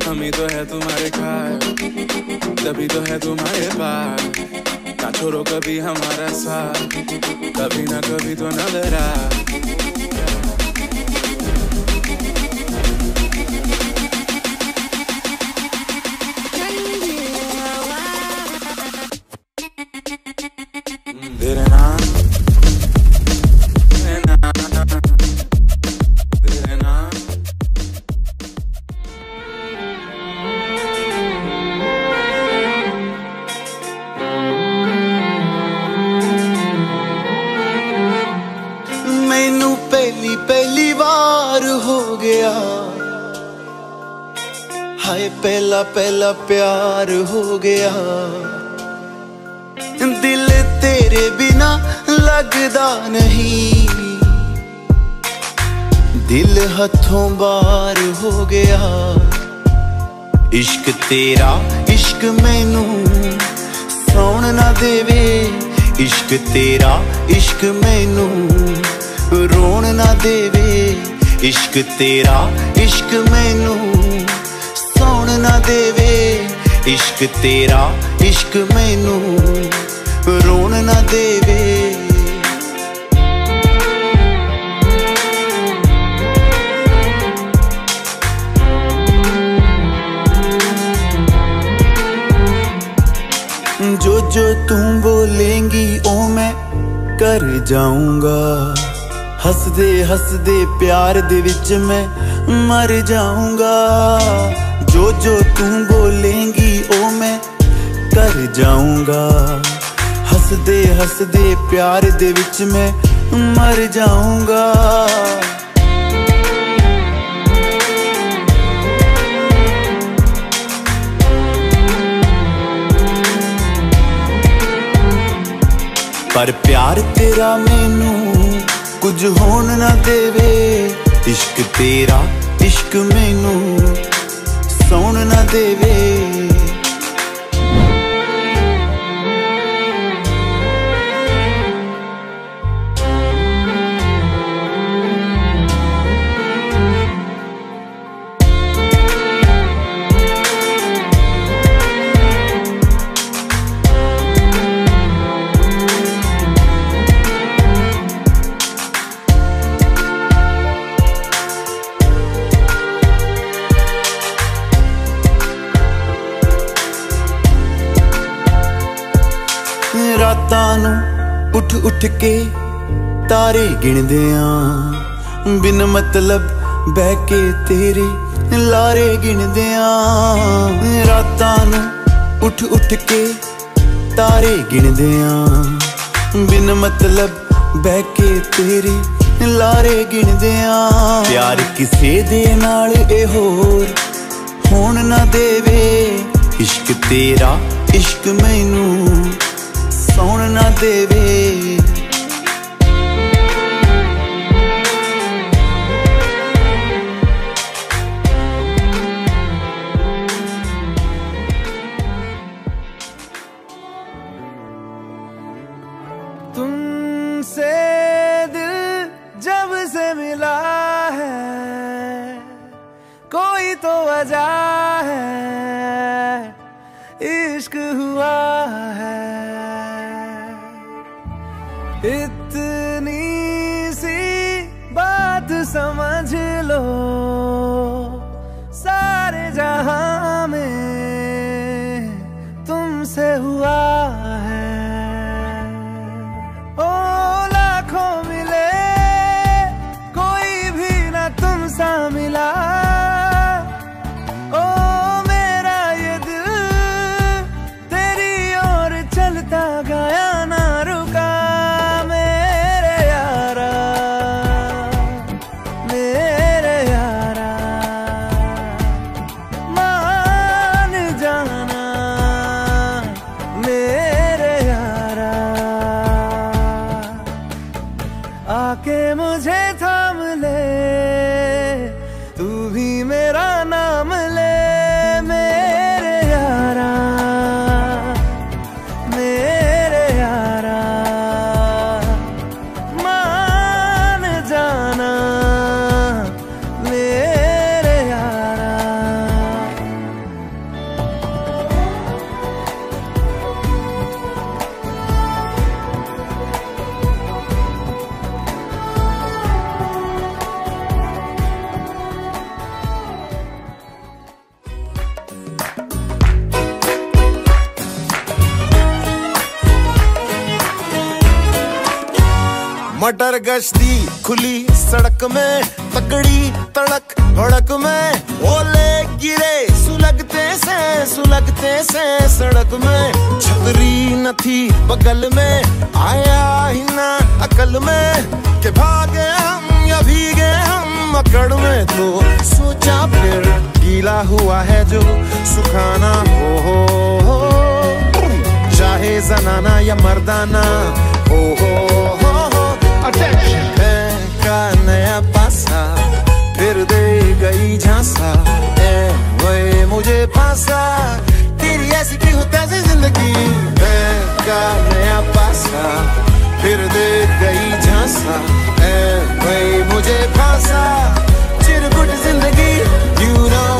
हम ही तो है तुम्हारे खाए, तभी तो है तुम्हारे पास। ना छोड़ो कभी हमारा साथ, कभी ना कभी तो नजर आ। तेरे नाम मैनू पहली बार हो गया, हाय पहला प्यार हो गया। दिल तेरे बिना लगदा नहीं, दिल हथों बाहर हो गया। इश्क तेरा इश्क मैनू सौण ना देवे, इश्क तेरा इश्क मैनू रोण ना देवे। इश्क तेरा इश्क मैनू सौण ना देवे, इश्क तेरा इश्क मैनू रोण ना देवे। जो तू बोलेंगी ओ मैं कर जाऊंगा, हसदे हसदे प्यार दे विच मैं मर जाऊंगा। जो तू बोलेंगी ओ मैं कर जाऊंगा, हसदे हसदे प्यार दे विच मैं मर जाऊंगा। पर प्यार तेरा मैनू कुछ होन ना देवे, इश्क तेरा इश्क मैनू सौण ना देवे। रातां नूं उठ उठ के तारे गिणदे आ, बिन मतलब बह के तेरे लारे गिणदे आ। रातां नूं उठ उठ के तारे गिणदे आ, बिन मतलब बह के तेरे लारे गिणदे आ। प्यार किसे दे नाल ए होर होण ना देवे, इश्क तेरा इश्क मैनू सौण ना देवे। तुमसे दिल जब से मिला है, कोई तो वजह है, इश्क हुआ है। इतनी सी बात समझ लो, सारे जहां में तुमसे हुआ है। ओ लाखों मिले कोई भी ना तुम सा मिला, ओ मेरा ये दिल तेरी ओर चलता गया ना रुका। मैं मटर गश्ती खुली सड़क में, तगड़ी तड़क भड़क में, ओले गिरे सुलगते से सड़क में। छतरी न थी बगल में, आया ही ना अकल में कि भागे हम या भीगे हम अकड़ में। तो सोचा फिर गीला हुआ है जो सुखाना हो, चाहे जनाना या मर्दाना हो। का नया पासा फिर दे गई झांसा, वही मुझे फांसा, तेरी ऐसी की हो तैसी जिंदगी। का नया पासा फिर दे गई झांसा, वही मुझे फांसा, चिरकुट जिंदगी। You know